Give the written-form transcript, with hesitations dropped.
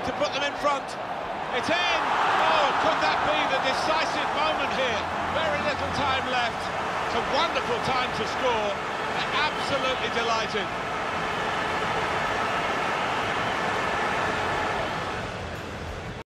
to put them in front. It's in! Oh, could that be the decisive moment here? Very little time left. It's a wonderful time to score. They're absolutely delighted.